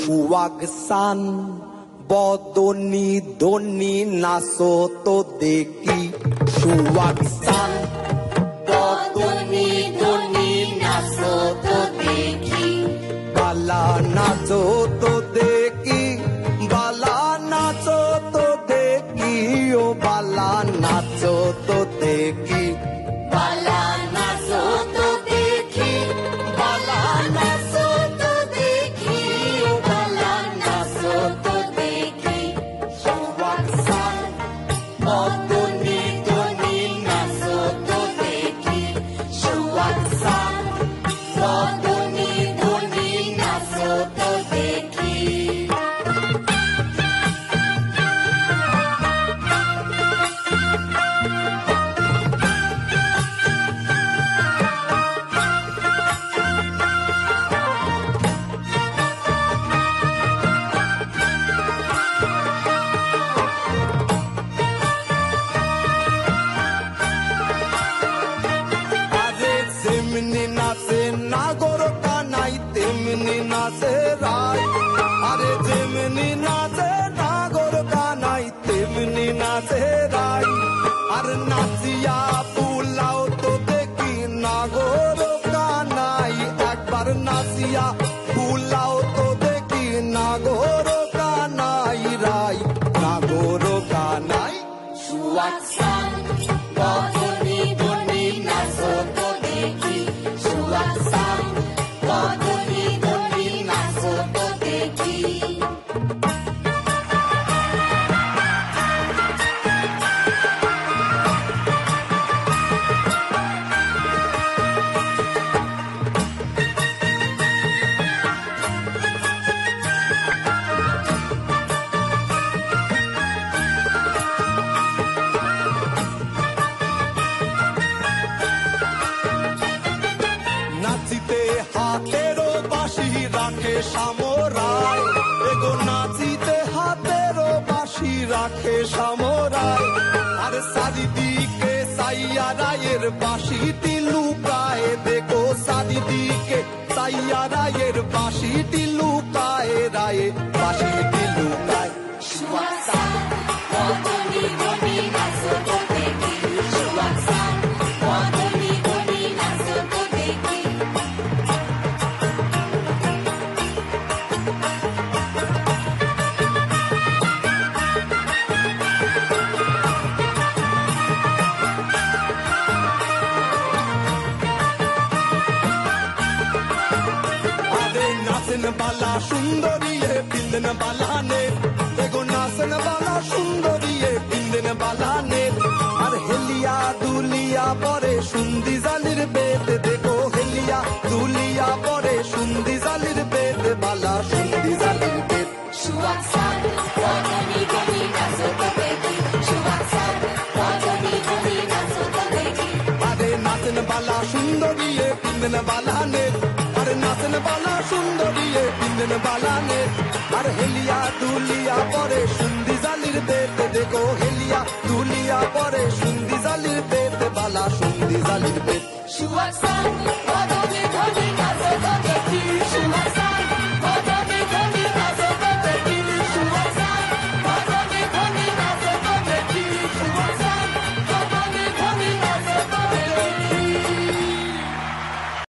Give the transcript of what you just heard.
সুয়াগসান বদনি দনি নাচো তো দেখি সুয়াগসান বদনি দনি নাচো তো দেখি বালা নাচো তো দেখি বালা নাচো তো দেখি ও বালা নাচো তো দেখি বালা নাচো তো দেখি বালা নাচো তো দেখি ও বালা নাচো তো দেখি সুয়াগসান বদনি দনি নাচো তো দেখি সুয়াগসান বদনি দনি নাচো তো দেখি আরে যেমনি নাচে নাগর কানাই তেমনি নাচে রায় আরে যেমনি নাচে নাগর কানাই তেমনি নাচে রায় আর নাচিয়া বুলাও তো দেখি নাগর কানাই একবার নাচিয়া বুলাও তো দেখি নাগর কানাই রায় নাগর কানাই সুয়াগসান বদনি দনি নাচো তো দেখি সুয়াগসান বদনি দনি নাচো তো দেখি নাচিতে হাতেরও বাঁশি রাখে সামরাই এগো নাচিতে হাতেরও বাঁশি রাখে সামরাই আর চারিদিকে সাইয়া রায়ের বাঁশিটি লুকায় দেখো চারিদিকে সাইয়া রায়ের বাঁশিটি লুকায় রায়ে বাঁশিটি লুকায় সুয়াগসান বদনি দনি নাচো তো দেখি সুয়াগসান বদনি দনি নাচো তো দেখি আরে নাচন বালা সুন্দরী পিন্দন বালানে দেখো নাচন বালা সুন্দরী পিন্দন বালানে আর হেলিয়া দুলিয়া পরে সুন্দি জালির বেদ দেখো হেলিয়া দুলিয়া পরে সুন্দি জালির বেদ বালা সুন্দি জালির বেদ সুয়াগসান বদনি দনি নাচো তো দেখি সুয়াগসান বদনি দনি নাচো তো দেখি আরে নাচন বালা সুন্দরী পিন্দন বালানে আরে নাচন বালা সুন্দরী পিন্দন বালানে আর হেলিয়া দুলিয়া পরে সুন্দি জালির বেদ দেখো হেলিয়া দুলিয়া পরে সুন্দি জালির বেদ বালা সুন্দি জালির বেদ সুয়াগসান